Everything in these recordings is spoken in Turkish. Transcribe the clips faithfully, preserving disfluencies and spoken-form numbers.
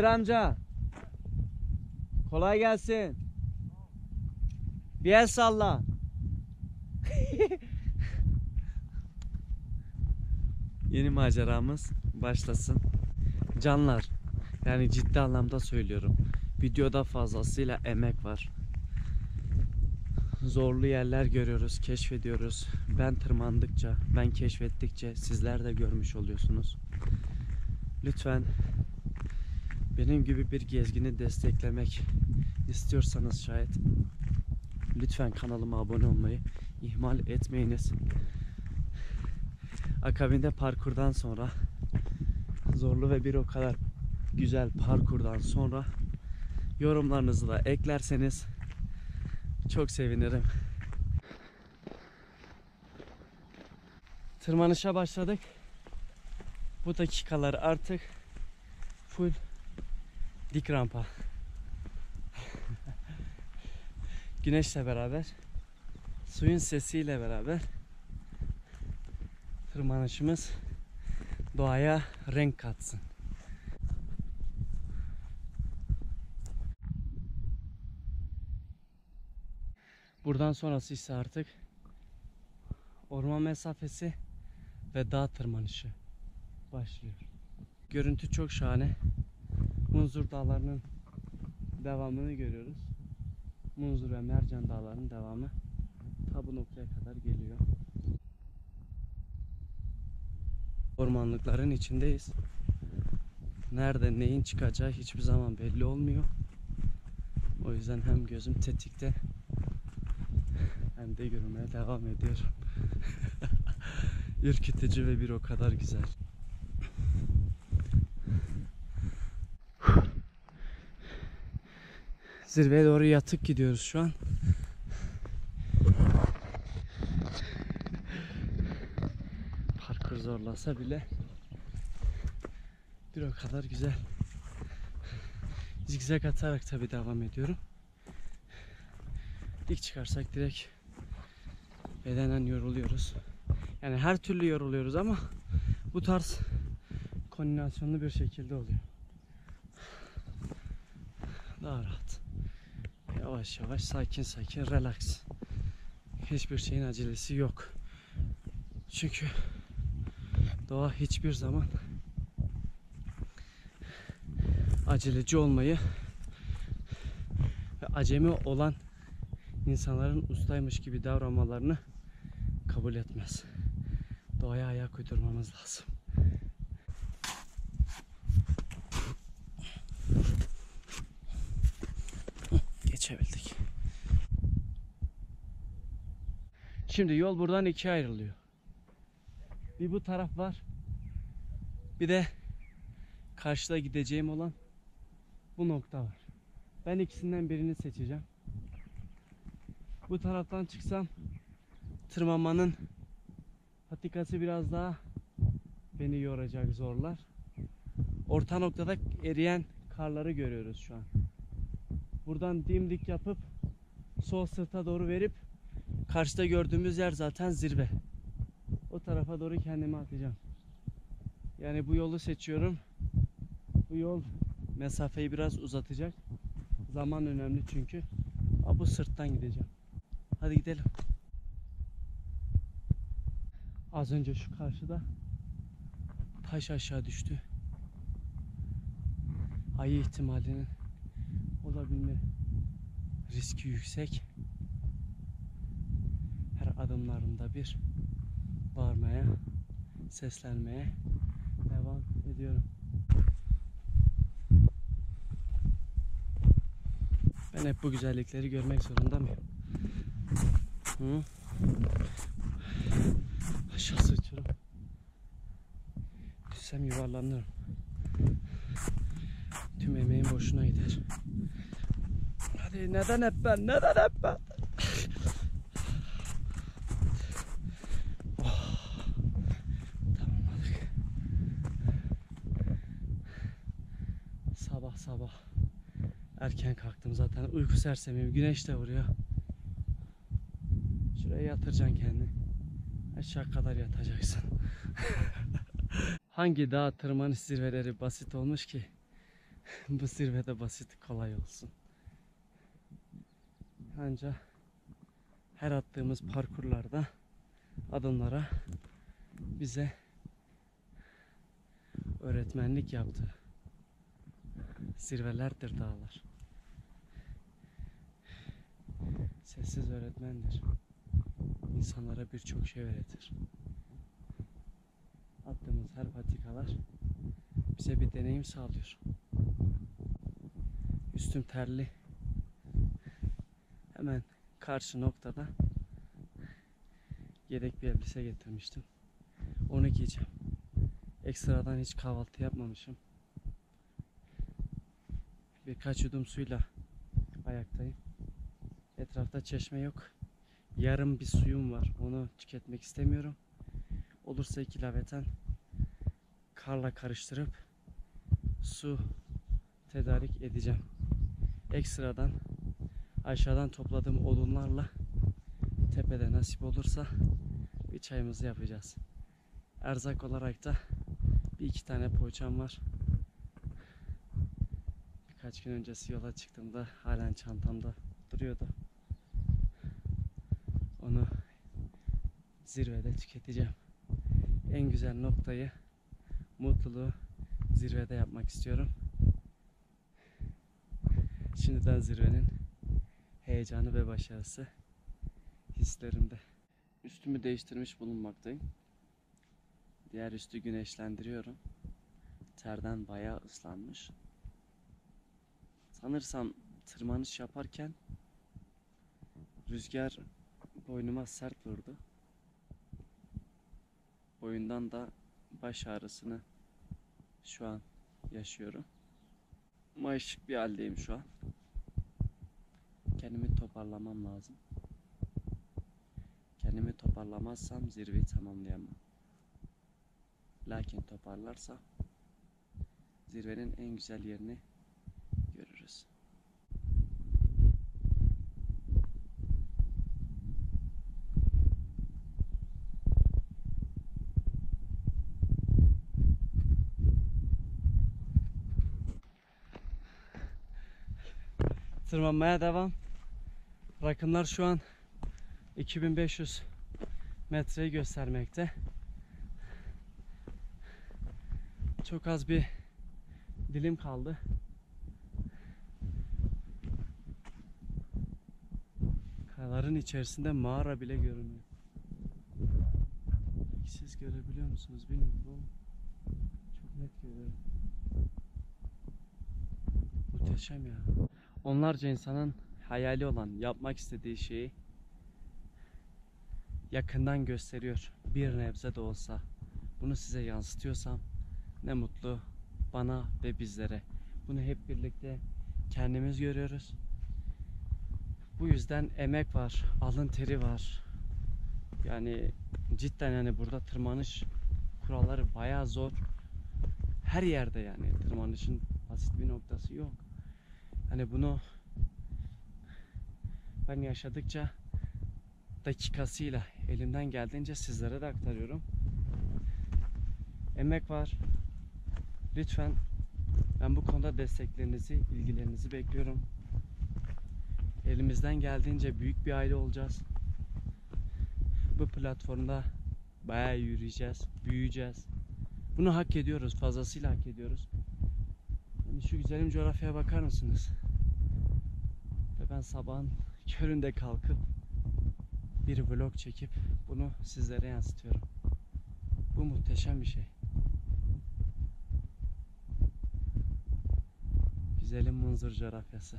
Kadir amca. Kolay gelsin. Bir el salla. Yeni maceramız başlasın. Canlar, yani ciddi anlamda söylüyorum. Videoda fazlasıyla emek var. Zorlu yerler görüyoruz, keşfediyoruz. Ben tırmandıkça, ben keşfettikçe sizler de görmüş oluyorsunuz. Lütfen benim gibi bir gezgini desteklemek istiyorsanız şayet lütfen kanalıma abone olmayı ihmal etmeyiniz. Akabinde parkurdan sonra, zorlu ve bir o kadar güzel parkurdan sonra yorumlarınızı da eklerseniz çok sevinirim. Tırmanışa başladık. Bu dakikalar artık full dik rampa. Güneşle beraber, suyun sesiyle beraber tırmanışımız doğaya renk katsın. Buradan sonrası ise artık orman mesafesi ve dağ tırmanışı başlıyor. Görüntü çok şahane. Munzur dağlarının devamını görüyoruz. Munzur ve Mercan dağlarının devamı ta bu noktaya kadar geliyor. Ormanlıkların içindeyiz. Nerede neyin çıkacağı hiçbir zaman belli olmuyor. O yüzden hem gözüm tetikte hem de yürümeye devam ediyorum. Ürkütücü ve bir o kadar güzel. Zirveye doğru yatık gidiyoruz şu an. Parkur zorlasa bile bir o kadar güzel. Zigzag atarak tabi devam ediyorum. Dik çıkarsak direkt bedenen yoruluyoruz. Yani her türlü yoruluyoruz ama bu tarz koordinasyonlu bir şekilde oluyor. Daha rahat. Yavaş yavaş, sakin sakin, relax. Hiçbir şeyin acelesi yok. Çünkü doğa hiçbir zaman aceleci olmayı ve acemi olan insanların ustaymış gibi davranmalarını kabul etmez. Doğaya ayak uydurmamız lazım. Geçebildik. Şimdi yol buradan ikiye ayrılıyor. Bir bu taraf var. Bir de karşıda gideceğim olan bu nokta var. Ben ikisinden birini seçeceğim. Bu taraftan çıksam tırmanmanın patikası biraz daha beni yoracak, zorlar. Orta noktada eriyen karları görüyoruz şu an. Buradan dimdik yapıp sol sırta doğru verip karşıda gördüğümüz yer zaten zirve. O tarafa doğru kendimi atacağım. Yani bu yolu seçiyorum. Bu yol mesafeyi biraz uzatacak. Zaman önemli çünkü. Ama bu sırttan gideceğim. Hadi gidelim. Az önce şu karşıda taş aşağı düştü. Ayı ihtimalinin olabilme riski yüksek. Her adımlarımda bir bağırmaya, seslenmeye devam ediyorum. Ben hep bu güzellikleri görmek zorunda mıyım? Hı? Aşağısı uçurum. Düşsem yuvarlanırım. Tüm emeğim boşuna gider. Hadi neden hep ben? Neden hep ben? Oh. Tamamladık. Sabah sabah erken kalktım zaten. Uyku sersemiyim. Güneş de vuruyor. Şuraya yatıracaksın kendini. Aşağı kadar yatacaksın. Hangi dağ tırmanış zirveleri basit olmuş ki? Bu zirvede basit kolay olsun. Ancak her attığımız parkurlarda adımlara bize öğretmenlik yaptı. Zirvelerdir dağlar. Sessiz öğretmendir. İnsanlara birçok şey öğretir. Attığımız her patikalar bize bir deneyim sağlıyor. Üstüm terli. Hemen karşı noktada yedek bir elbise getirmiştim. Onu giyeceğim. Ekstradan hiç kahvaltı yapmamışım. Birkaç yudum suyla ayaktayım. Etrafta çeşme yok. Yarım bir suyum var. Onu tüketmek istemiyorum. Olursa iki laveten karla karıştırıp su tedarik edeceğim. Ekstradan aşağıdan topladığım odunlarla tepede nasip olursa bir çayımızı yapacağız. Erzak olarak da bir iki tane poğaçam var. Birkaç gün öncesi yola çıktığımda halen çantamda duruyordu. Onu zirvede tüketeceğim. En güzel noktayı, mutluluğu zirvede yapmak istiyorum. Şimdiden zirvenin heyecanı ve başarısı hislerimde. Üstümü değiştirmiş bulunmaktayım. Diğer üstü güneşlendiriyorum. Terden bayağı ıslanmış. Sanırsam tırmanış yaparken rüzgar boynuma sert vurdu. Boyundan da baş ağrısını şu an yaşıyorum. Mayışık bir haldeyim şu an. Kendimi toparlamam lazım. Kendimi toparlamazsam zirveyi tamamlayamam. Lakin toparlarsam zirvenin en güzel yerini görürüz. Tırmanmaya devam. Rakımlar şu an iki bin beş yüz metreyi göstermekte. Çok az bir dilim kaldı. Kayaların içerisinde mağara bile görünüyor. Siz görebiliyor musunuz bilmiyorum ama çok net görüyorum. Muhteşem ya. Onlarca insanın hayali olan, yapmak istediği şeyi yakından gösteriyor. Bir nebze de olsa. Bunu size yansıtıyorsam ne mutlu bana ve bizlere. Bunu hep birlikte kendimiz görüyoruz. Bu yüzden emek var, alın teri var. Yani cidden yani burada tırmanış kuralları bayağı zor. Her yerde yani tırmanışın basit bir noktası yok. Hani bunu ben yaşadıkça dakikasıyla elimden geldiğince sizlere de aktarıyorum. Emek var. Lütfen ben bu konuda desteklerinizi, ilgilerinizi bekliyorum. Elimizden geldiğince büyük bir aile olacağız. Bu platformda bayağı yürüyeceğiz, büyüyeceğiz. Bunu hak ediyoruz, fazlasıyla hak ediyoruz. Yani şu güzelim coğrafyaya bakar mısınız? Ve ben sabahın köründe kalkıp bir vlog çekip bunu sizlere yansıtıyorum. Bu muhteşem bir şey. Güzelim Munzur coğrafyası.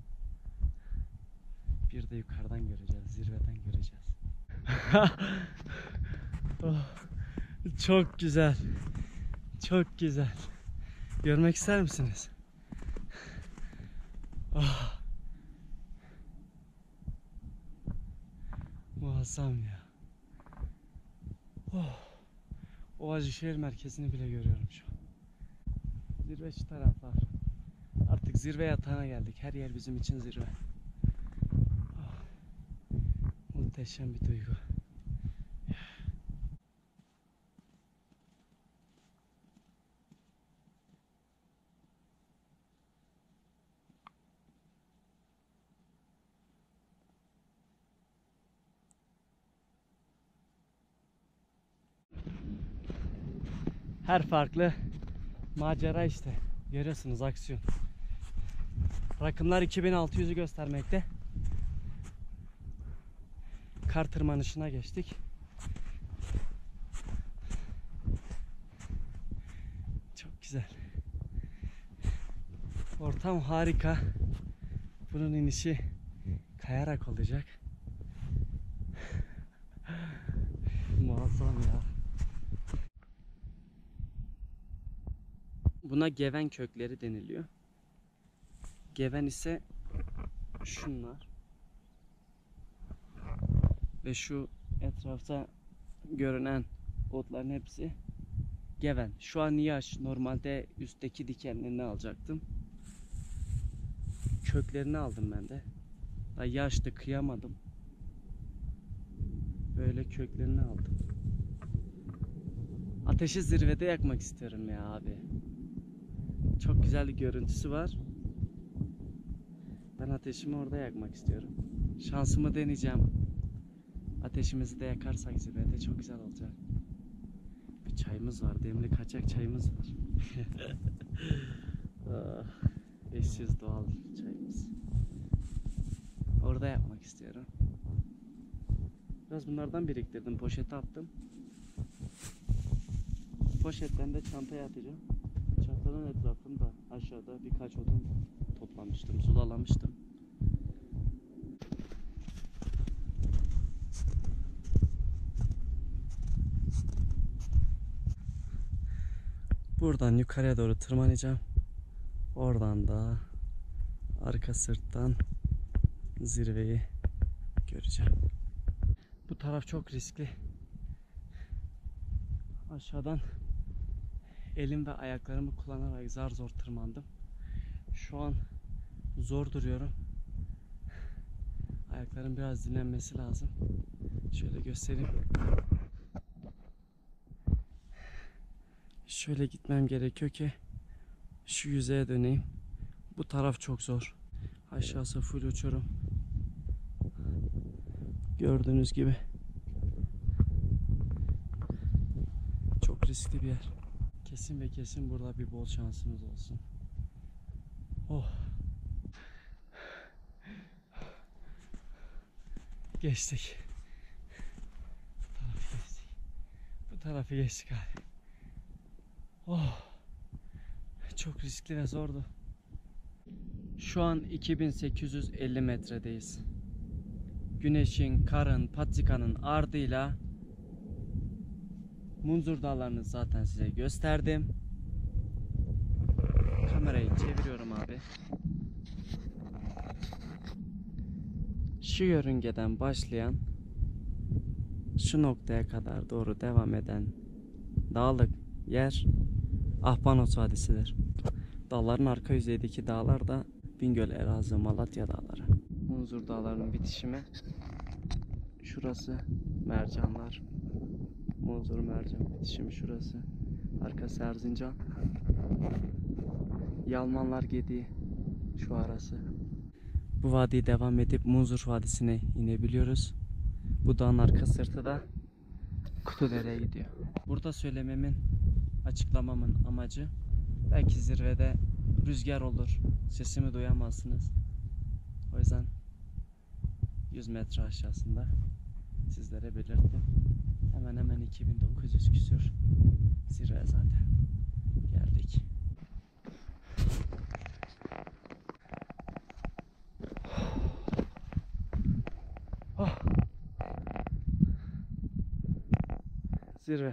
Bir de yukarıdan göreceğiz, zirveden göreceğiz. Oh, çok güzel. Çok güzel. Görmek ister misiniz? Oh. Muazzam ya. Oh. Ovacıkşehir merkezini bile görüyorum şu an. Zirve şu taraflar. Artık zirve yatağına geldik. Her yer bizim için zirve. Oh. Muhteşem bir duygu. Her farklı macera işte. Görüyorsunuz aksiyon. Rakımlar iki bin altı yüz'ü göstermekte. Kar tırmanışına geçtik. Çok güzel. Ortam harika. Bunun inişi kayarak olacak. Muazzam ya. Buna geven kökleri deniliyor. Geven ise şunlar. Ve şu etrafta görünen otların hepsi geven. Şu an yaş. Normalde üstteki dikenlerini alacaktım. Köklerini aldım ben de. Daha yaşta kıyamadım. Böyle köklerini aldım. Ateşi zirvede yakmak istiyorum ya abi. Çok güzel bir görüntüsü var. Ben ateşimi orada yakmak istiyorum. Şansımı deneyeceğim. Ateşimizi de yakarsak zirvede çok güzel olacak. Bir çayımız var. Demli kaçak çayımız var. Ah, eşsiz doğal çayımız. Orada yapmak istiyorum. Biraz bunlardan biriktirdim. Poşete attım. Poşetten de çantaya atacağım. Çantanın etrafında aşağıda birkaç odun toplamıştım. Sulalamıştım. Buradan yukarıya doğru tırmanacağım. Oradan da arka sırttan zirveyi göreceğim. Bu taraf çok riskli. Aşağıdan elim ve ayaklarımı kullanarak zar zor tırmandım. Şu an zor duruyorum. Ayaklarım biraz dinlenmesi lazım. Şöyle göstereyim. Şöyle gitmem gerekiyor ki şu yüzeye döneyim. Bu taraf çok zor. Aşağısı full uçurum. Gördüğünüz gibi. Çok riskli bir yer. Kesin ve kesin burada bir bol şansımız olsun. Oh. Geçtik. Bu tarafı geçtik. Bu tarafı geçtik abi. Oh. Çok riskli ve zordu. Şu an iki bin sekiz yüz elli metredeyiz. Güneşin, karın, patikanın ardıyla Munzur Dağları'nı zaten size gösterdim. Kamerayı çeviriyorum abi. Şu yörüngeden başlayan şu noktaya kadar doğru devam eden dağlık yer Ahbanos Vadisi'dir. Dağların arka yüzeydeki dağlar da Bingöl, Elazığ, Malatya dağları. Munzur Dağları'nın bitişimi. Şurası Mercanlar. Munzur Mercan bitişimi şurası. Arkası Erzincan. Yalmanlar Gediği şu arası. Bu vadiyi devam edip Munzur Vadisi'ne inebiliyoruz. Bu dağın arka sırtı da Kutudere'ye gidiyor. Burada söylememin, açıklamamın amacı belki zirvede rüzgar olur. Sesimi duyamazsınız. O yüzden yüz metre aşağısında sizlere belirttim. Hemen hemen iki bin dokuz yüz küsür zirve zaten. Geldik. Oh. Zirve.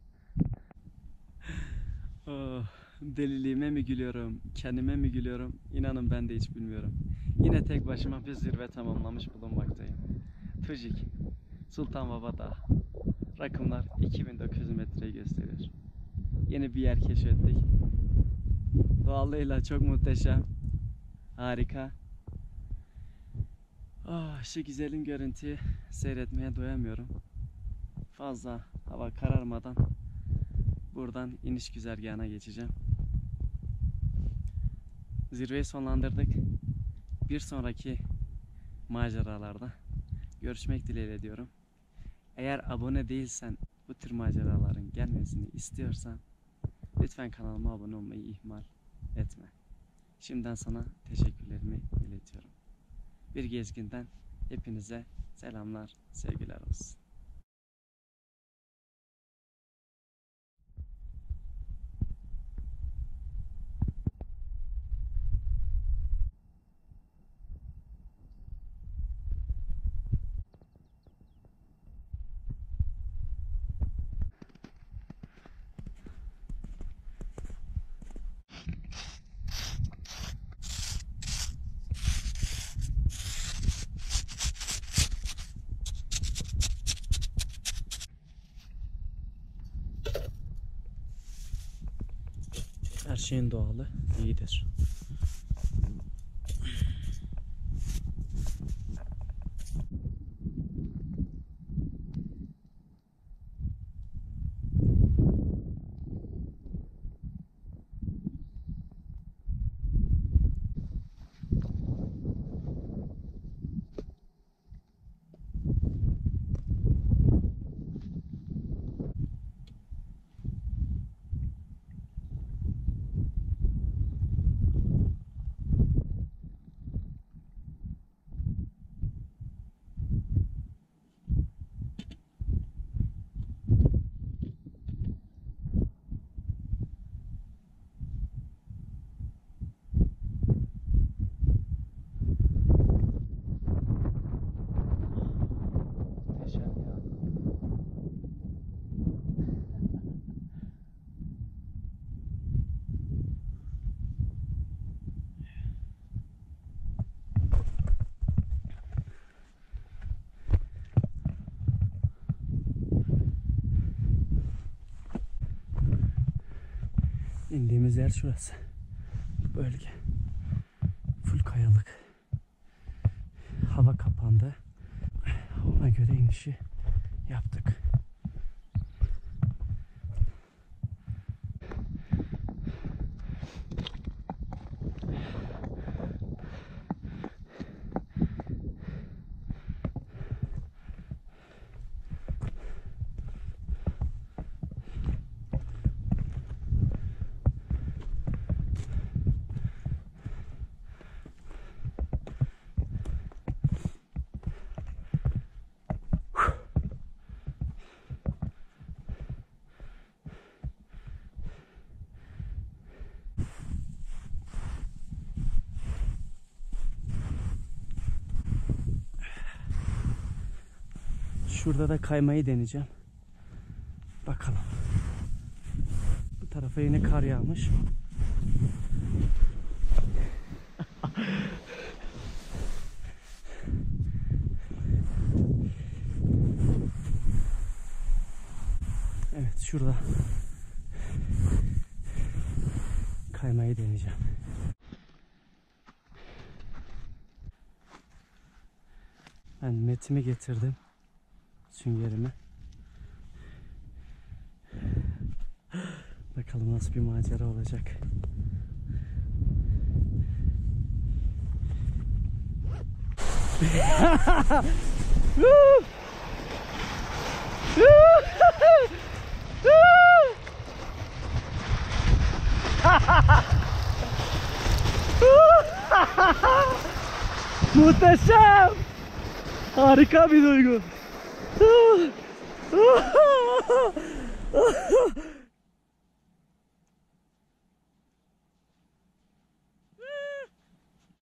Oh. Deliliğime mi gülüyorum, kendime mi gülüyorum? İnanın ben de hiç bilmiyorum. Yine tek başıma bir zirve tamamlamış bulunmaktayım. Tujik, Sultanbaba Dağı. Rakımlar iki bin dokuz yüz metreyi gösteriyor. Yeni bir yer keşfettik. Doğallığıyla çok muhteşem. Harika. Oh, şu güzelim görüntüyü seyretmeye doyamıyorum. Fazla hava kararmadan buradan iniş güzergahına geçeceğim. Zirveyi sonlandırdık. Bir sonraki maceralarda görüşmek dileğiyle diyorum. Eğer abone değilsen, bu tür maceraların gelmesini istiyorsan Lütfen kanalıma abone olmayı ihmal etme. Şimdiden sana teşekkürlerimi iletiyorum. Bir gezginden hepinize selamlar, sevgiler olsun. Her şeyin doğalı iyidir. İndiğimiz yer şurası. Bu bölge. Full kayalık. Hava kapandı. Ona göre inişi yaptık. Şurada da kaymayı deneyeceğim. Bakalım. Bu tarafa yine kar yağmış. Evet, şurada kaymayı deneyeceğim. Ben metimi getirdim. Süngerimi. Bakalım nasıl bir macera olacak. Muhteşem! Harika bir duygu.